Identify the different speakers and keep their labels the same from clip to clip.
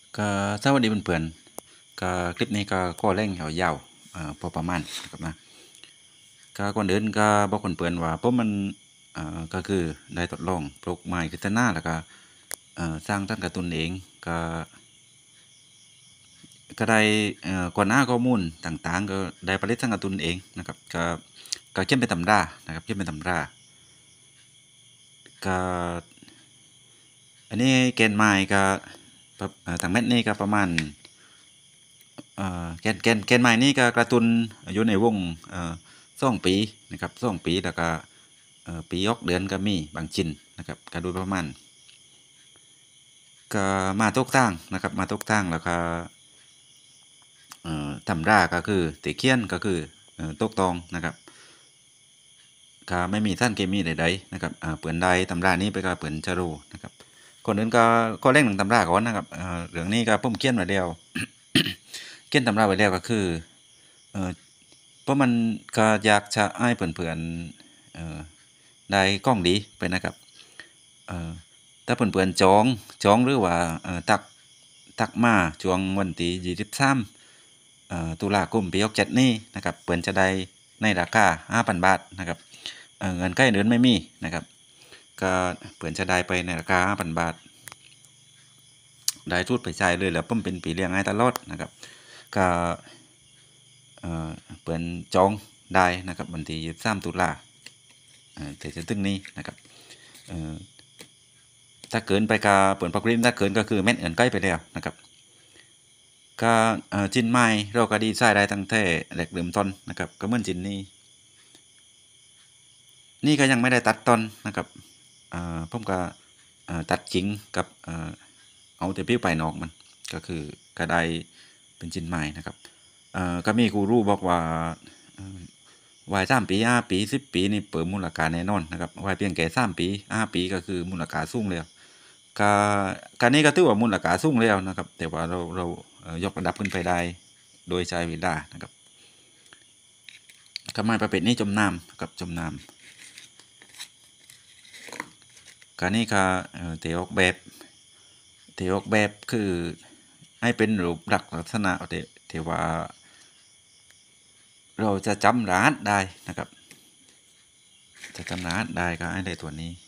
Speaker 1: ก็สวัสดีเพื่อนๆก็คลิปนี้ก็เร่งยาวพอประมาณนะครับนะก็ก่อนอื่นก็บอกเพื่อนๆว่าผมมันก็คือได้ทดลองปลูกไม้ขึ้นหน้าแล้วก็สร้างต้นการ์ตูนเองก็ได้ก่อนหน้าข้อมูลต่างๆก็ได้ผลิตสร้างการ์ตูนเองนะครับก็เขียนเป็นตำรานะครับเขียนเป็นตำราก็อันนี้เกณฑ์ไม้ก็ทางเม็ดนี่ก็ประมาณ แกนไม้นี่ก็กระตุนอยู่ในวง2 ปีนะครับ2 ปีแล้วก็ปียกเดือนก็มีบางชิ้นนะครับก็โดยประมาณก็มาตกตั้งนะครับมาตกตั้งแล้วก็ทำราก็คือตีเคียนก็คือตกตองนะครับก็ไม่มีท่านเคมีใดๆนะครับเปลือนใดตำรานี้ไปก็เปลือนจรูนะครับคนอื่นก็เร่งหนึ่งตำราก่อนนะครับเรื่องนี้ก็ผมเขียนไว้แล้ว เขียนตำราไว้แล้วก็คือเพราะมันก็อยากจะให้เพื่อนๆได้กล้องดีไปนะครับถ้าเพื่อนๆจองหรือว่าตักมาช่วงวันที่23ตุลาคมปี67นี้นะครับเพื่อนจะได้ในราคา 5,000 บาทนะครับเงินใกล้เดือนไม่มีนะครับก็เพื่อนจะได้ไปในราคา 5,000 บาทได้ทุดไปใช้เลยแล้วผมเป็นปีเลี้ยงให้ตลอดนะครับก็เปิดจองได้นะครับวันที่23 ตุลาแต่จะถึงนี้นะครับถ้าเกินไปก็เปิดพักริมถ้าเกินก็คือแม่นเอินใกล้ไปแล้วนะครับก็จินไม้เราก็ดีใช้ได้ตั้งแต่แหลกเริ่มต้นนะครับก็เหมือนจินนี่ก็ยังไม่ได้ตัดต้นนะครับผมก็ตัดจริงกับเอาแต่ผิวปลายนอกมันก็คือก็ได้เป็นจินไม้นะครับก็มีกูรูบอกว่าวาย3 ปี5 ปี10 ปีนี่เปิดมูลค่าแน่นอนนะครับวายเพียงแค่3 ปี5 ปีก็คือมูลค่าสูงแล้วก็การนี้ก็ถือว่ามูลค่าสูงแล้วนะครับแต่ว่าเรายกระดับขึ้นไปได้โดยใช้เวลานะครับก็ไม้ประเภทนี้จมน้ำกับจมน้ำการนี้ก็เทออกแบบคือให้เป็นรูปลักษณะเทว่าเราจะจำรหัสได้นะครับจะจำรหัสได้ก็ให้ได้ตัวนี้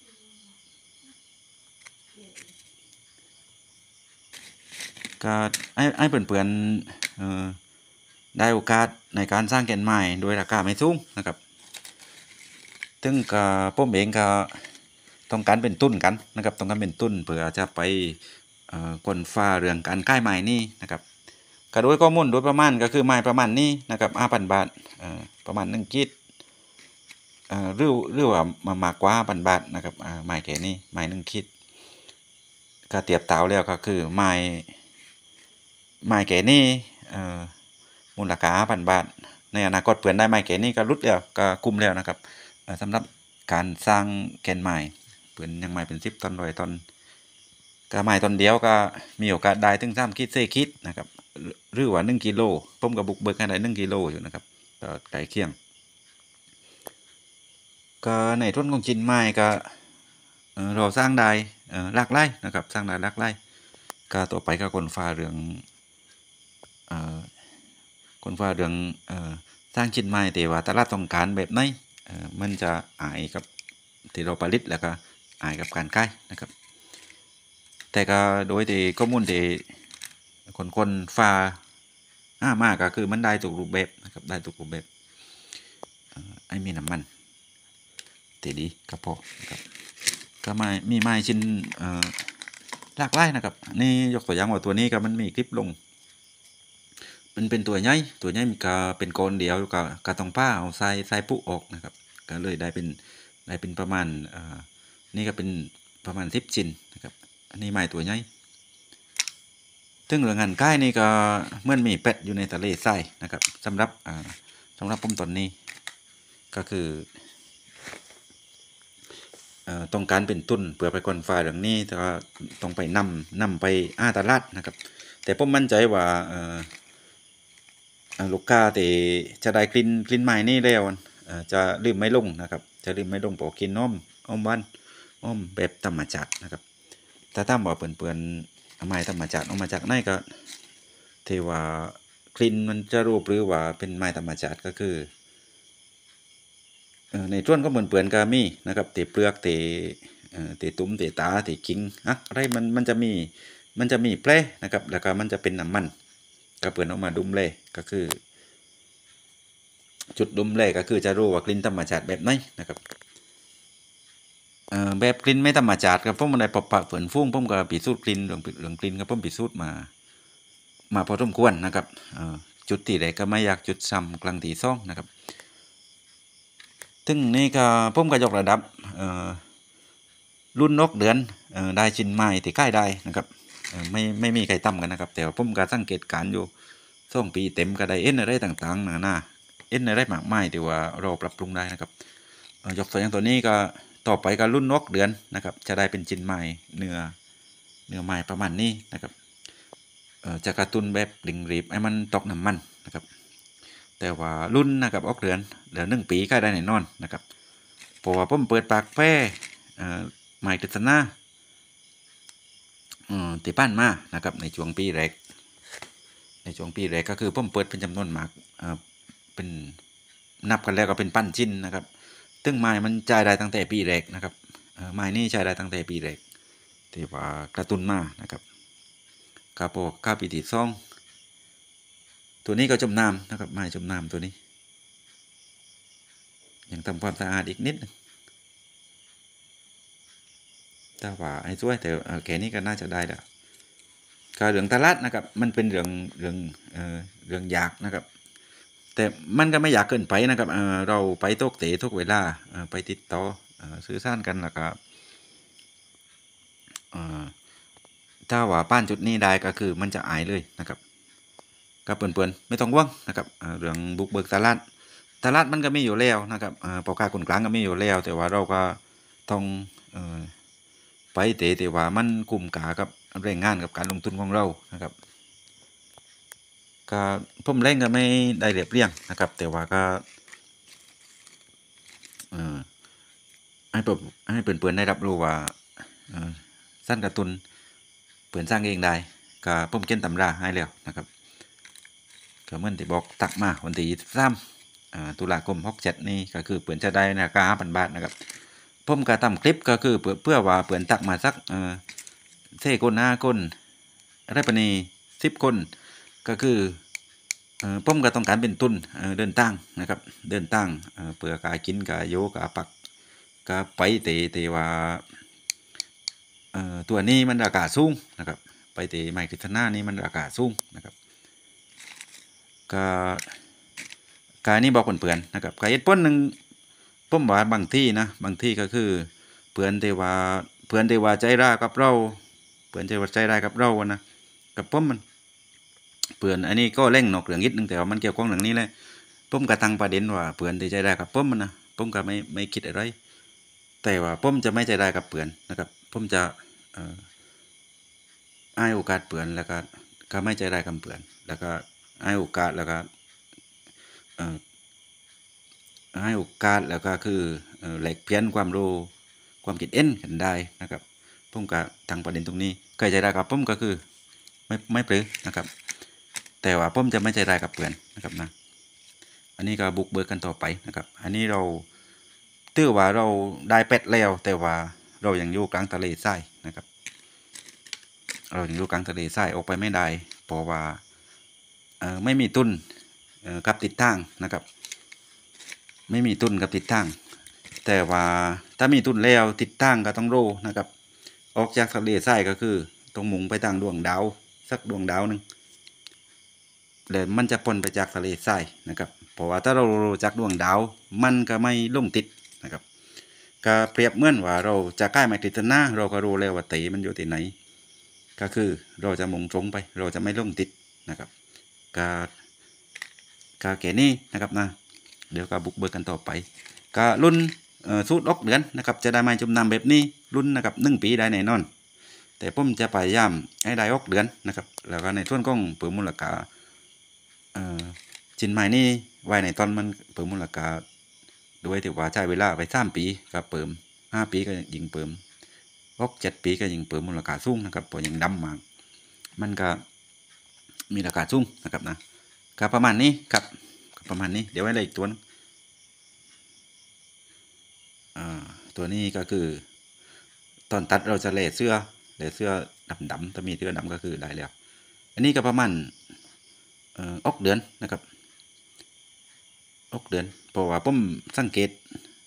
Speaker 1: ก็ให้เพื่อนๆได้โอกาสในการสร้างแกนไม้โดยราคาไม่สูงนะครับซึ่งก็ผมเองก็ต้องการเป็นทุนกันนะครับต้องการเป็นทุนเพื่อจะไปค้นฟ้าเรื่องการขายไม้นี่นะครับก็โดยข้อมูลโดยประมาณก็คือไม้ประมาณนี้นะครับ5,000 บาทประมาณ1 กิโลหรือว่ามากกว่า5,000 บาทนะครับไม้แค่นี้ไม้1 กิโลก็เทียบเท่าแล้วก็คือไม้แก่นี้มูลค่า 5,000 บาทในอนาคตเพื่อนได้ไม้แก่นี้ก็รุดแล้วก็คุ้มแล้วนะครับสำหรับการสร้างแกนไม้เพื่อนยังไม้เป็น10 ต้น100 ต้นก็ไม้ต้นเดียวก็มีโอกาสได้ถึง3 กิโล4 กิโลนะครับหรือว่า1 กิโลผมก็บุกเบิกให้ได้1 กิโลอยู่นะครับก็ใกล้เคียงก็ในทุนของชิ้นไม้ก็เราสร้างได้หลากหลายนะครับสร้างได้หลากหลายก็ต่อไปก็คนฟ้าเรื่องคนฟ้าเรื่องสร้างชิ้นไม้แต่ว่าตลาดต้องการแบบไหนมันจะอายกับที่เราผลิตแล้วก็อายกับการขายนะครับแต่ก็โดยที่ข้อมูลที่คนฟ้ามากก็คือมันได้ถูกรูปแบบนะครับได้ถูกรูปแบบไอ้มีน้ำมันตีดีก็พอนะครับก็มีไม้ชิ้นหลากหลายนะครับนี่ยกตัวอย่างว่าตัวนี้ก็มันมีคลิปลงมันเป็นตัวใหญ่มีก็เป็นก้อนเดียวก็ต้องผ้าเอาใส่ปุ๊ออกนะครับก็เลยได้เป็นประมาณนี่ก็เป็นประมาณ10 ชิ้นนะครับอันนี้ไม้ตัวใหญ่ถึงเรื่องงานใกล้นี่ก็เหมือนมีเป็ดอยู่ในทะเลทรายนะครับสำหรับผมตอนนี้ก็คือต้องการเป็นทุนเพื่อไปค้นฟ้าเรื่องนี้แต่ว่าต้องไปนำไปตลาดนะครับแต่ผมมั่นใจว่าลูกค้าที่จะได้กลิ่นไม้นี่แล้วจะลืมไม่ลงนะครับจะลืมไม่ลงเพราะกินอ้อมบ้านอ้อมแบบธรรมชาตินะครับถ้าถามว่าเปื่อนไม้ธรรมชาติออกมาจากไหนก็ที่ว่ากลิ่นมันจะรูปหรือว่าเป็นไม้ธรรมชาติก็คือในส่วนก็เหมือนเปลือนก็มีนะครับตีเปลือกตีตุ้มตีตาตีกิ่งอะไรมันจะมีแปรนะครับแล้วก็มันจะเป็นน้ำมันก็เปลือนออกมาดุมเลยก็คือจุดดุมเลยก็คือจะรู้ว่ากลิ่นธรรมชาติแบบไหนนะครับแบบกลิ่นไม่ธรรมชาติครับผมมันได้ปะปะเปือนฟุ้งผมก็ปีสูจน์กลิ่นเรื่องกลิ่นก็ผมปีสูจน์มาพอสมควรนะครับจุดที่ใดก็ไม่อยากจุดซ้ำกลางที่ซ่องนะครับถึงนี่ก็ผมก็ยกระดับรุ่นนกเดือนได้ชิ้นไม้ที่ใกล้ได้นะครับไม่มีใครต่ำกันนะครับแต่ว่าผมก็สังเกตการอยู่2 ปีเต็มก็ได้อะไรต่างๆนาอะไรมากมายที่ว่าเราปรับปรุงได้นะครับยกตัวอย่างตัวนี้ก็ต่อไปก็รุ่นนกเดือนนะครับจะได้เป็นชิ้นไม้เนื้อไม้ประมาณนี้นะครับจะกระตุ้นแบบดิ่งรีบให้มันตกน้ำมันนะครับแต่ว่ารุ่นนะครับออกเดือน1 ปีก็ได้แน่นอนนะครับเพราะว่าผมเปิดปากแป้ไม้กฤษณาตีป้านมานะครับในช่วงปีแรกก็คือผมเปิดเป็นจำนวนมากเป็นนับกันแล้วก็เป็นปั้นชิ้นนะครับซึ่งไม้มันจ่ายได้ตั้งแต่ปีแรกนะครับไม้นี่ใช้ได้ตั้งแต่ปีแรกที่ว่ากระตุ้นมานะครับกระโปงข้าปีที่2ตัวนี้ก็จมน้ำนะครับไม้จมน้ำตัวนี้ยังทำความสะอาดอีกนิดแต่ว่าไอ้ช่วยแต่แค่นี้ก็น่าจะได้แล้วก็เรื่องตลาดนะครับมันเป็นเรื่องยากนะครับแต่มันก็ไม่อยากเกินไปนะครับเราไปตกเตะทุกเวลาไปติดต่อซื้อสร้างกันแล้วก็ถ้าว่าป้านจุดนี้ได้ก็คือมันจะอายเลยนะครับก็เปิ่นๆไม่ต้องว่างนะครับเรื่องบุกเบิกตลาดมันก็มีอยู่แล้วนะครับปอกาคนกลางก็มีอยู่แล้วแต่ว่าเราก็ต้องไปเตะว่ามันกลุ่มกากับแรงงานกับการลงทุนของเรานะครับก็ผมเล่นก็ไม่ได้เรียบเรียงนะครับแต่ว่าก็ให้เปื่อนได้รับรู้ว่าสั้นการ์ตูนเปื่อนสร้างเองได้ก็ผมเขียนตำราให้แล้วนะครับก็เหมือนที่บอกตักมาวันที่23ตุลาคม67นี่ก็คือเปื่อนจะได้ราคา5,000 บาทนะครับผมก็ทำคลิปก็คือเพื่อว่าเปื่อนตักมาสัก4 คน5 คนอะไรปนี10 คนก็คือผมก็ต้องการเป็นทุนเดินตั้งนะครับเดินตั้งเพื่อกากินกาโยกาปักก็ไปเตว่าตัวนี้มันราคาสูงนะครับไปเตไมค์กฤษณานี่มันราคาสูงนะครับก็การนี้บอกเปื่อนนะครับกาเหตุผลหนึ่งผมว่าบางที่ก็คือเปื่อนเทว่าใจร้ายกับเราเปื่อนใจว่าใจร้ายกับเรานะกับผมมันเปื่อนอันนี้ก็เล่งนอกเรื่องนิดนึงแต่ว่ามันเกี่ยวข้องเรื่องนี้เลยผมก็ตั้งประเด็นว่าเปื่อนที่ใจร้ายกับผมมันนะผมก็ไม่คิดอะไรแต่ว่าผมจะไม่ใจร้ายกับเปื่อนนะครับผมจะให้โอกาสเปื่อนแล้วก็ไม่ใจร้ายกับเปื่อนแล้วก็ให้โอกาสแล้วก็ให้โอกาสแล้วก็คือแลกเปลี่ยนความรู้ความคิดเห็นกันได้นะครับผมก็ตั้งประเด็นตรงนี้เคยใจร้ายกับผมก็คือไม่ปลื้มนะครับแต่ว่าผมจะไม่ใจร้ายกับเพื่อนนะครับนะอันนี้ก็บุกเบิกกันต่อไปนะครับอันนี้เราถือว่าเราได้เป็ดแล้วแต่ว่าเรายังอยู่กลางทะเลทรายนะครับเรายังอยู่กลางทะเลทรายออกไปไม่ได้เพราะว่าไม่มีทุนกับติดตั้งนะครับไม่มีทุนกับติดตั้งแต่ว่าถ้ามีทุนแล้วติดตั้งก็ต้องรู้นะครับออกจากทะเลทรายก็คือต้องมุ่งไปทางดวงดาวสักดวงดาวหนึ่งแล้วมันจะพ้นไปจากทะเลทรายนะครับเพราะว่าถ้าเราจากดวงดาวมันก็ไม่ลุ่งติดนะครับก็เปรียบเหมือนว่าเราจะใกล้ไมตรีนาเราก็รู้แล้วว่าตีมันอยู่ที่ไหนก็คือเราจะมุ่งตรงไปเราจะไม่ลุ่งติดนะครับก็แค่นี้นะครับนะเดี๋ยวก็บุกเบิกกันต่อไปก็รุ่นสูตร6 เดือนนะครับจะได้ไม้จุ่มน้ำแบบนี้รุ่นนะครับ1 ปีได้แน่นอนแต่ผมจะพยายามให้ได้6 เดือนนะครับแล้วก็ในส่วนของเพิ่มมูลค่าชิ้นไม้นี่ไว้ในตอนมันเพิ่มมูลค่าด้วยที่ว่าใช้เวลาไป3 ปีก็เพิ่ม5 ปีก็ยิงเพิ่ม6 7 ปีก็ยิงเพิ่มมูลค่าสูงนะครับเพราะยังดำมากมันก็มีราคาสูงนะครับนะก็ประมาณนี้ครับประมาณนี้เดี๋ยวไว้เลยอีกตัวนึงตัวนี้ก็คือตอนตัดเราจะเลเสื้อดำถ้ามีเสื้อดำก็คือได้แล้วอันนี้ก็ประมาณอกเดือนนะครับอกเดือนเพราะว่าผมสังเกต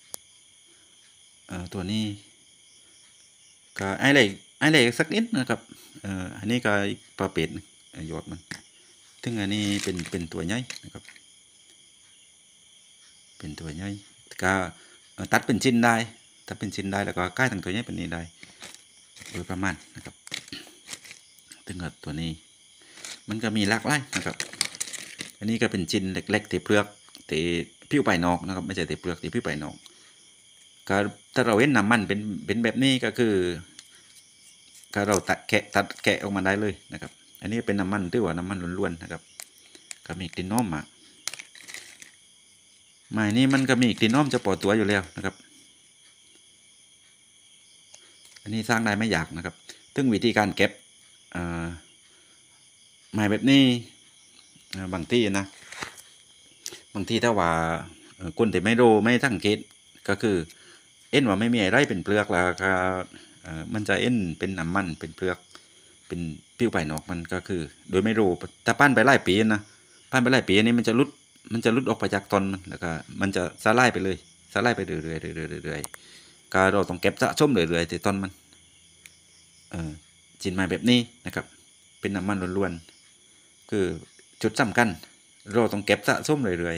Speaker 1: ตัวนี้ก็ไอ้เลยสักนิดนะครับอันนี้ก็ปลาเป็ดยอดมันถึงอันนี้เป็นตัวใหญ่นะครับเป็นตัวใหญ่ก็ตัดเป็นชิ้นได้แล้วก็ใกล้ทั้งตัวใหญ่เป็นนี้ได้โดยประมาณนะครับถึงกับตัวนี้มันก็มีหลากหลายนะครับอันนี้ก็เป็นชิ้นเล็กๆตีเปลือกตีผิวภายนอกนะครับไม่ใช่ตีเปลือกตีผิวภายนอกก็ถ้าเราเห็นน้ำมันเป็นแบบนี้ก็คือก็เราตัดแกะออกมาได้เลยนะครับอันนี้เป็นน้ำมันที่ว่าน้ำมันล้วนๆนะครับก็มีกลิ่นหอมมากไม้นี้มันก็มีกลิ่นหอมเฉพาะตัวอยู่แล้วนะครับอันนี้สร้างได้ไม่ยากนะครับซึ่งวิธีการเก็บไม้แบบนี้บางที่นะบางที่ถ้าว่าคนที่ไม่รู้ไม่สังเกตก็คือเอ็นว่าไม่มีอะไรเป็นเปลือกแล้วก็มันจะเอ็นเป็นน้ำมันเป็นเปลือกเป็นผิวภายนอกมันก็คือโดยไม่รู้ถ้าปั้นไปหลายปีนะปั้นไปหลายปีนี้มันจะลุดออกไปจากตนมันแล้วก็มันจะสลายไปเลยสลายไปเรื่อยๆก็เราต้องเก็บสะสมเรื่อยๆที่ต้นมันจินไม้แบบนี้นะครับเป็นน้ำมันล้วนๆคือจุดสำคัญเราต้องเก็บสะสมเรื่อย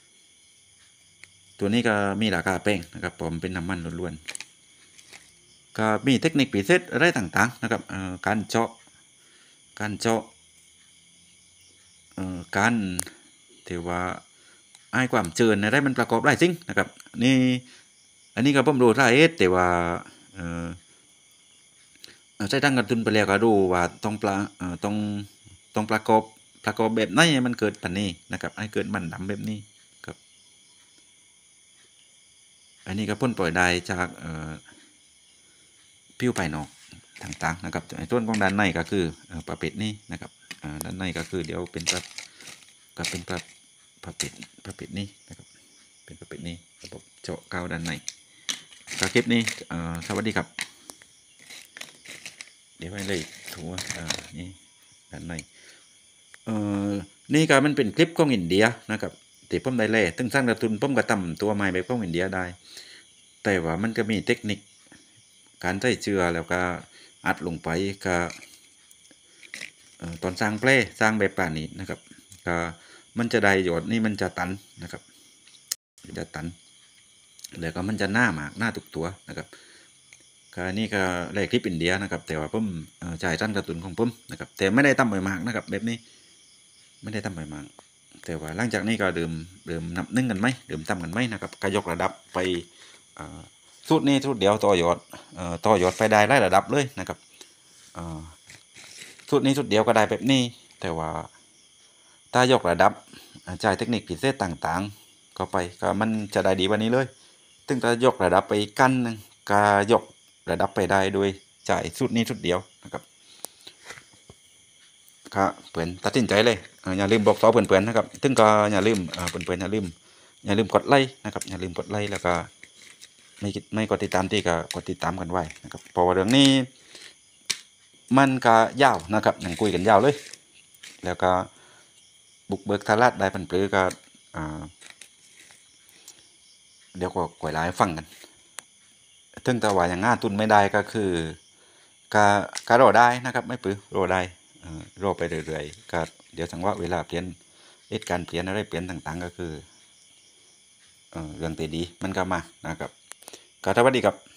Speaker 1: ๆตัวนี้ก็มีราคาแพงนะครับผมเป็นน้ำมันล้วนๆก็มีเทคนิคพิเศษอะไรต่างๆนะครับการเจาะการที่ว่าไอ้ความเจริญอะไรมันประกอบหลายสิ่งนะครับนี่อันนี้ก็ผมรู้สาเหตุแต่ว่าใช้ตั้งกระตุ้นไปแล้วก็รู้ว่าต้องประกอบแบบไหนมันเกิดปันนี้นะครับให้เกิดมันดำแบบนี้ครับอันนี้ก็พ่นปล่อยได้จากผิวภายนอกต่างๆนะครับส่วนของด้านในก็คือประเภทนี้นะครับด้านในก็คือเดี๋ยวเป็นก็เป็นประเภทนี้นะครับเป็นประเภทนี้ระบบเจาะกาวด้านในก็คลิปนี้สวัสดีครับเดี๋ยวไปเลยถูนี่ด้านในนี่ก็มันเป็นคลิปของอินเดียนะครับที่ผมได้เล่ตึ้งสร้างกระตุนผมก็ทำตัวใหม่แบบของอินเดียได้แต่ว่ามันก็มีเทคนิคการใส่เชื้อแล้วก็อัดลงไปก็ตอนสร้างเพลสร้างแบบป่านี้นะครับก็มันจะได้ยอดนี่มันจะตันนะครับจะตันแล้วก็มันจะหน้ามากหน้าทุกตัวนะครับก็นี่ก็แรกคลิปอินเดียนะครับแต่ว่าผมจ่ายตั้งกระตุนของผมนะครับแต่ไม่ได้ตั้มไปมากนะครับแบบนี้ไม่ได้ตั้มไปมากแต่ว่าหลังจากนี้ก็เดิมนับนึ่งกันไหมเดิมตั้มกันไหมนะครับก็ยกระดับไปสูตรนี้สูตรเดียวต่อยอดไปได้หลายระดับเลยนะครับสูตรนี้สูตรเดียวก็ได้แบบนี้แต่ว่าถ้ายกระดับจ่ายเทคนิคพิเศษต่างๆก็ไปก็มันจะได้ดีกว่านี้เลยถึงจะยกระดับไปกันนึงก็ยกระดับไปได้โดยจ่ายสูตรนี้สูตรเดียวนะครับก็เพื่อนตัดสินใจเลยอย่าลืมบอกต่อเพื่อนๆนะครับถึงก็อย่าลืมเพื่อนๆอย่าลืมกดไลค์นะครับอย่าลืมกดไลค์แล้วก็ไม่กดติดตามที่ก็กดติดตามกันไว้นะครับเพราะว่าเรื่องนี้มันก็ยาวนะครับยังคุยกันยาวเลยแล้วก็บุกเบิกทาราดได้พันปลือก็เดี๋ยวก็ก่อยไลฟ์ฟังกันถึงแต่ว่าอย่างง่าตุนไม่ได้ก็คือก็รอได้นะครับไม่ปื้อรอได้รอไปเรื่อยๆก็เดี๋ยวสังว่าเวลาเปลี่ยนเหตุการณ์เปลี่ยนอะไรเปลี่ยนต่างๆก็คือเรื่องตีดีมันก็มานะครับก็สวัสดีครับ